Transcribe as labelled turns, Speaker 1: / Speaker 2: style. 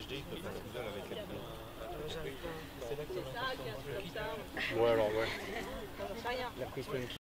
Speaker 1: J'arrive pas.
Speaker 2: Ouais, alors ouais.
Speaker 1: Rien.
Speaker 2: La prise